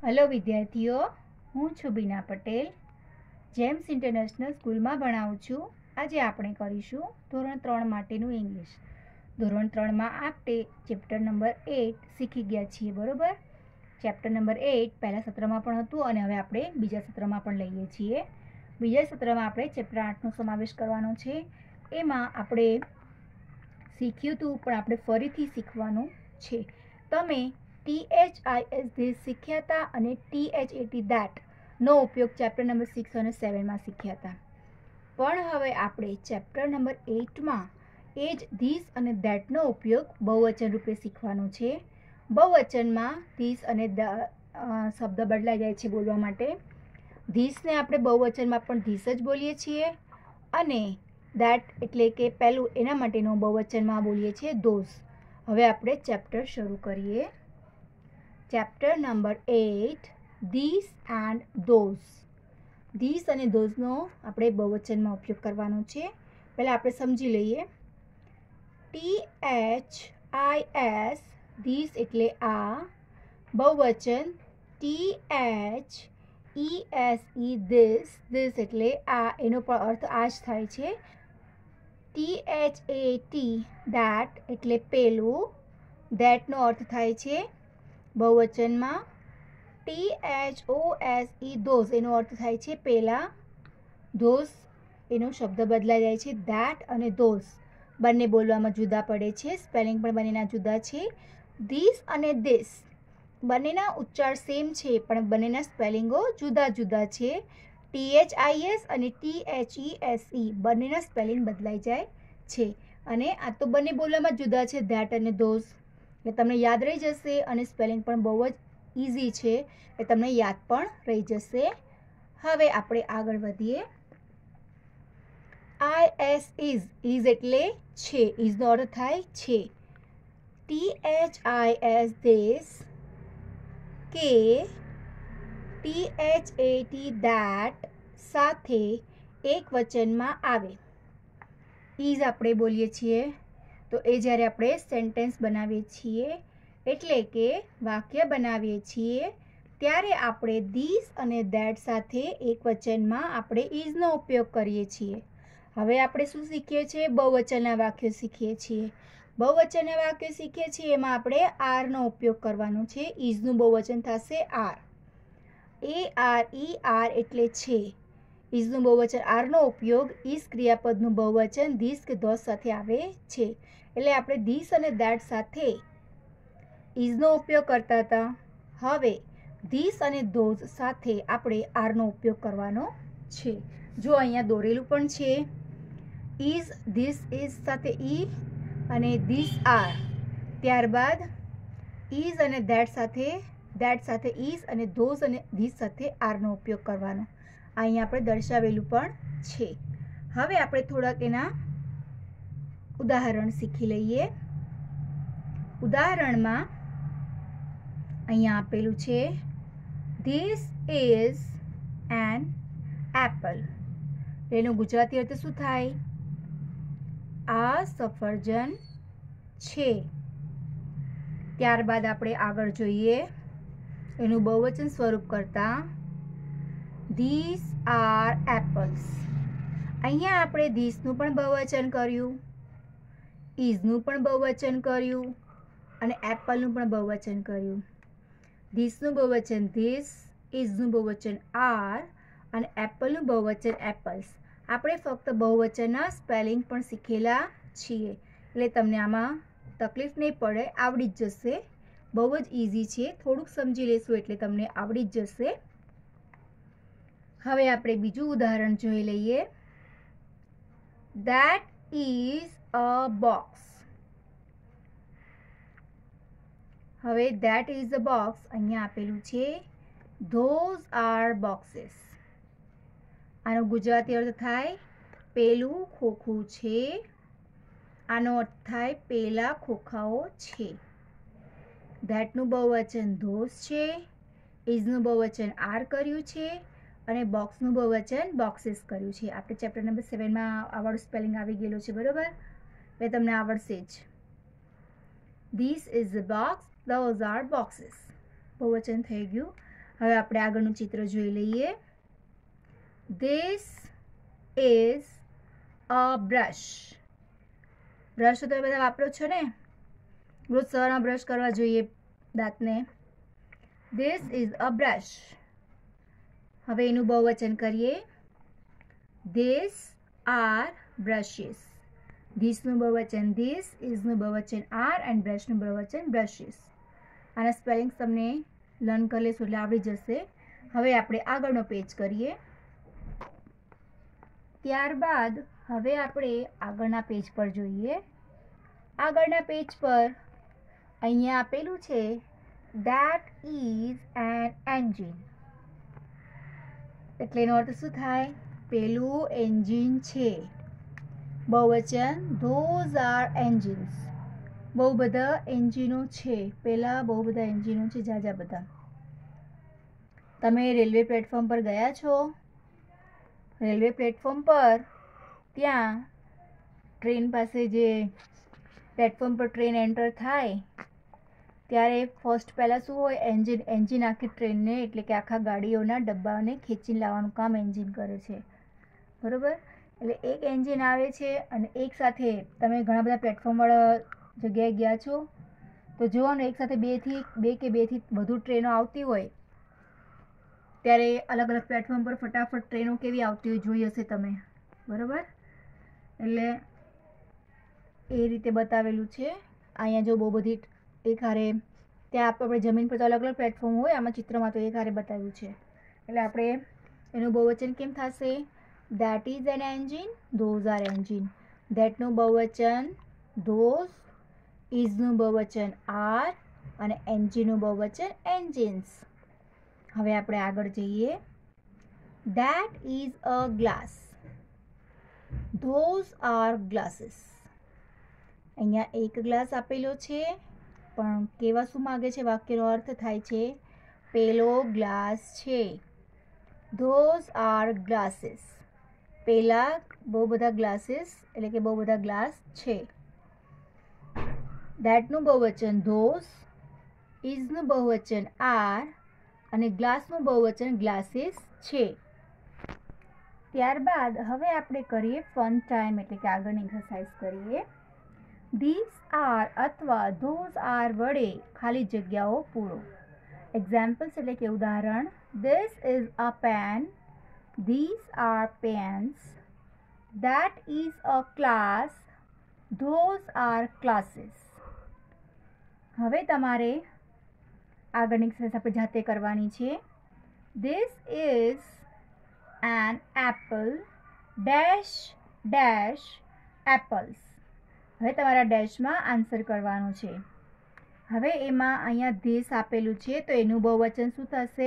Hello विद्यार्थीओ, हूँ छुं Bina Patel. James international school में भणावुं छुं। आज आपणे करीशुं धोरण 3 माटेनुं इंग्लिश। धोरण 3 में आपणे चेप्टर नंबर 8 शीखी गया छीए, बरोबर। चेप्टर नंबर 8 पहला सत्र में पण हतुं अने हवे आपणे बीजा सत्र में पण लईए छीए। बीजा सत्र में आपणे चेप्टर 8 नो समावेश करवानो छे। एमां आपणे शीख्युं हतुं पण आपणे फरीथी शीखवानुं छे। तमे THIS this शीख्या था अने THAT that नो उपयोग चेप्टर नंबर 6 और 7 में शीख्या था। पण हवे आपणे चेप्टर नंबर 8 में एज धीस अने that नो उपयोग बहुवचन रूपे शीखवानो छे। बहुवचन में धीस अने शब्द बदलाई जाय छे बोलवा माटे। धीस ने आपणे बहुवचन में पण धीस ज बोलीए छीए अने that एटले के पहेलुं एना माटेनो बहुवचन में बोलीए छीए those। हवे आपणे चेप्टर शुरू करीए। Chapter number 8 these and those। these અને those નો આપણે બહુવચનમાં ઉપયોગ કરવાનો છે। પહેલા આપણે સમજી લઈએ। THIS these એટલે આ, બહુવચન THESE this એટલે આ, એનો પણ અર્થ આ જ થાય છે। THAT that એટલે પેલું, that નો અર્થ થાય છે बहुवचन में। THOSE those एनो अर्थ थाय छे पेला। those एनो शब्द बदलाई जाय छे that अने those बंने बोलवामां जुदा पड़े छे। स्पेलिंग पण बंनेना जुदा छे। this अने this बंनेना उच्चार सेम छे पण बंनेना स्पेलिंगो जुदा जुदा छे। THIS अने THESE बंनेना स्पेलिंग बदलाई जाय छे अने आ तो बंने बोलवामां जुदा छे that अने those। એટલે તમને યાદ રહી જશે અને સ્પેલિંગ પણ બહુ જ ઇઝી છે, એ તમને યાદ પણ રહી જશે। હવે આપણે આગળ વધીએ। IS is એટલે છે, is નો અર્થ થાય છે। THIS this કે THAT that સાથે એક વચનમાં આવે। is આપણે બોલીએ છીએ तो ए જ્યારે આપણે સેન્ટેન્સ બનાવીએ છીએ એટલે કે વાક્ય બનાવીએ છીએ ત્યારે આપણે ધીસ અને ધેટ સાથે એકવચનમાં આપણે ઇઝનો ઉપયોગ કરીએ છીએ। હવે આપણે શું શીખીએ છીએ? બહુવચનના વાક્યો શીખીએ છીએ। બહુવચનના વાક્યો શીખીએ છીએ એમાં આપણે આરનો ઉપયોગ કરવાનો છે। ઇઝનું બહુવચન થશે આર। ARER એટલે છે। ઇઝનું બહુવચન આરનો ઉપયોગ ઇઝ ક્રિયાપદનું બહુવચન ધીસ કે ધોસ સાથે આવે છે। એટલે આપણે ધીસ અને ધેટ સાથે ઇઝનો ઉપયોગ કરતા હતા। હવે ધીસ અને ધોઝ સાથે આપણે આરનો ઉપયોગ કરવાનો છે। જો અહીંયા દોરેલું પણ છે। ઇઝ ધીસ ઇઝ સાથે ઈ અને ધીસ આર, ત્યારબાદ ઇઝ અને ધેટ સાથે ઇઝ અને ધોઝ અને ધીસ સાથે આરનો ઉપયોગ કરવાનો। અહીંયા આપણે દર્શાવેલું પણ છે। હવે આપણે થોડાક એના ઉદાહરણ શીખી લઈએ। ઉદાહરણમાં અહીંયા આપેલું છે ધીસ ઇઝ એન એપલ। એનો ગુજરાતી અર્થ શું થાય? આ સફરજન છે। ત્યારબાદ આપણે આગળ જોઈએ એનું બહુવચન સ્વરૂપ કરતા ધીસ આર એપલ્સ। અહીંયા આપણે ધીસનું પણ બહુવચન કર્યું, ઇઝનું પણ બહુવચન કર્યું અને એપલનું પણ બહુવચન કર્યું। ધીસનું બહુવચન ધીસ, ઇઝનું બહુવચન આર અને એપલનું બહુવચન એપલ્સ। આપણે ફક્ત બહુવચનના સ્પેલિંગ પણ શીખેલા છીએ એટલે તમને આમાં તકલીફ નહીં પડે, આવડી જ જશે। બહુ જ ઇઝી છે, થોડુંક સમજી લેશું એટલે તમને આવડી જ જશે। હવે આપણે બીજું ઉદાહરણ જોઈ લઈએ। That is a box। હવે that is a box અહીંયા આપેલું છે those are boxes। આનો ગુજરાતી અર્થ થાય પેલું ખોખું છે। આનો અર્થ થાય પેલા ખોખાઓ છે। ધેટનું બહુવચન those છે। ઇઝનું બહુવચન આર કર્યું છે અને બોક્સનું બહુવચન બોક્સીસ કર્યું છે। આપણે ચેપ્ટર નંબર 7 માં આવાળું સ્પેલિંગ આવી ગયેલું છે, બરોબર? એ તમને આવડશે જ। This is a box, those are boxes। बहुवचन થઈ ગયું। હવે આપણે આગળનું ચિત્ર જોઈ લઈએ. This is a brush. Brush તો તમે બધા વાપરો છો ને, રોજ સવારમાં બ્રશ કરવા જોઈએ દાંતને. This is a brush. હવે એનું બહુવચન કરીએ. These are brushes. This નું બહુવચન this, is નું બહુવચન are and brush નું બહુવચન brushes. આના સ્પેલિંગ્સ તમને લર્ન કરી લેશો એટલે આવડી જશે. હવે આપણે આગળનો પેજ કરીએ. ત્યારબાદ હવે આપણે આગળના પેજ પર જોઈએ. આગળના પેજ પર અહીંયા આપેલું છે that is an engine. એટલે એનો અર્થ શું થાય? પેલું એન્જિન છે. બહુવચન those are engines. બહુ બધા એન્જિનો છે. પહેલા બહુ બધા એન્જિનો છે, જાજા બધા. તમે રેલવે પ્લેટફોર્મ પર ગયા છો? રેલવે પ્લેટફોર્મ પર ત્યાં ટ્રેન પાસે જે પ્લેટફોર્મ પર ટ્રેન એન્ટર થાય ત્યારે ફર્સ્ટ પહેલાં શું હોય? એન્જિન આખી ટ્રેનને એટલે કે આખા ગાડીઓના ડબ્બાને ખેંચીને લાવવાનું કામ એન્જિન કરે છે, બરાબર? એટલે એક એન્જિન આવે છે અને એક સાથે તમે ઘણા બધા પ્લેટફોર્મવાળા જગ્યાએ ગયા છો તો જોવાનું એકસાથે બે કે બેથી વધુ ટ્રેનો આવતી હોય ત્યારે અલગ અલગ પ્લેટફોર્મ પર ફટાફટ ટ્રેનો કેવી આવતી હોય જોઈ હશે તમે, બરાબર? એટલે એ રીતે બતાવેલું છે. અહીંયા જો બહુ બધી એક હારે ત્યાં આપણે જમીન પર તો અલગ અલગ પ્લેટફોર્મ હોય, આમાં ચિત્રમાં તો એક હારે બતાવ્યું છે. એટલે આપણે એનું બહુવચન કેમ થશે? That is an engine, those are engine. That નું બહુવચન those, is નું બહુવચન are અને engine નું બહુવચન engines. હવે આપણે આગળ જઈએ. That is a glass. Those are glasses. અહીંયા એક ગ્લાસ આપેલો છે પણ કેવા શું માગે છે? વાક્યનો અર્થ થાય છે પેલો ગ્લાસ છે. Those are glasses. પેલા બહુ બધા ગ્લાસીસ એટલે કે બહુ બધા ગ્લાસ છે. That નું બહુવચન those, is નું બહુવચન are અને ગ્લાસનું બહુવચન ગ્લાસીસ છે. ત્યારબાદ હવે આપણે કરીએ ફન ટાઈમ એટલે કે આગળની એક્સરસાઇઝ કરીએ. These are અથવા those are વડે ખાલી જગ્યાઓ પૂરો. એક્ઝામ્પલ્સ એટલે કે ઉદાહરણ. This is a pen. These are pens. That is a class. Those are classes. હવે તમારે આગળની એક્સરસાઇઝ આપણે જાતે કરવાની છે. This is an apple. Dash dash apples. હવે તમારા ડેશમાં આન્સર કરવાનું છે. હવે એમાં અહીંયા ધીસ આપેલું છે તો એનું બહુવચન શું થશે?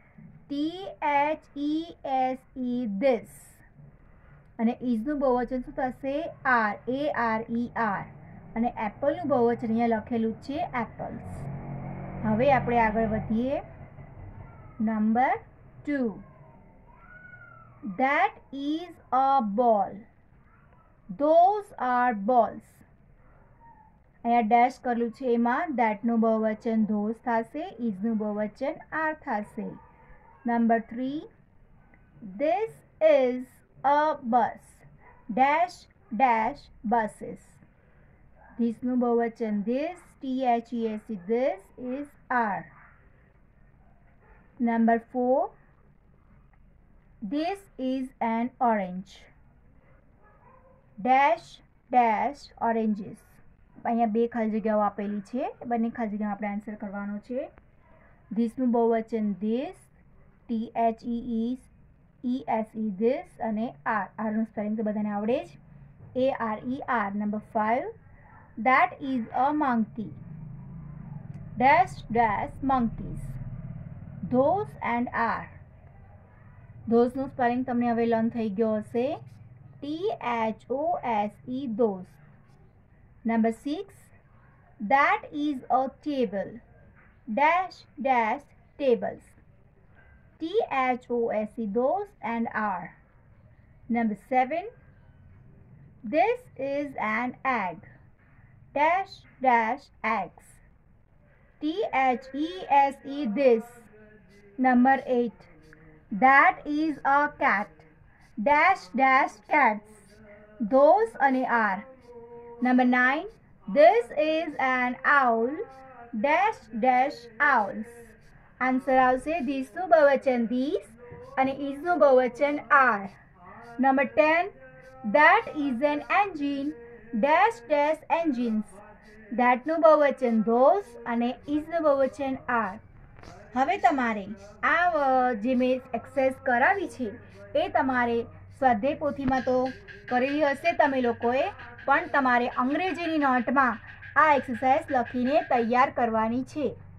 THESE this. અને ઇઝનું બહુવચન શું થશે? ARE અને એપલનું બહુવચન અહીંયા લખેલું છે એપલ્સ. હવે આપણે આગળ વધીએ. Number 2. That is a ball. Those are balls. અહીંયા ડેશ કરેલું છે એમાં દેટનું બહુવચન those થશે, ઇઝનું બહુવચન are થશે. Number 3. This is a bus. Dash dash buses. Thisનું બહુવચન this, THESE this is are. Number 4. This is an orange. Dash dash oranges. અહીંયા બે ખાલી જગ્યાઓ આપેલી છે, બંને ખાલી જગ્યામાં આપણે આન્સર કરવાનો છે. ધીસનું બહુવચન this, THESE this અને આરનું સ્પેલિંગ તો બધાને આવડે જ. ARER. Number 5. That is a monkey. Dash dash monkeys. Those and are. Thoseનું સ્પેલિંગ તમને હવે લર્ન થઈ ગયો હશે. THOSE those. Number 6. That is a table. Dash dash tables. THOSE those and are. Number 7. This is an egg. Dash dash eggs. THESE this. Number 8. That is a cat. Dash dash cats. Those અને are. Number 9. This is an owl. Dash dash owls. Answer આવશે ધીસનું બહુવચન these અને isનું બહુવચન are. Number 10. That is an engine. Dash dash engines. thatનું બહુવચન those અને isનું બહુવચન are. હવે તમારે આ જે મેં એક્સરસાઇઝ કરાવી છે એ તમારે સ્વાધ્યાય પોથીમાં તો કરેલી હશે તમે લોકોએ, પણ તમારે અંગ્રેજીની નોટમાં આ એક્સરસાઇઝ લખીને તૈયાર કરવાની છે.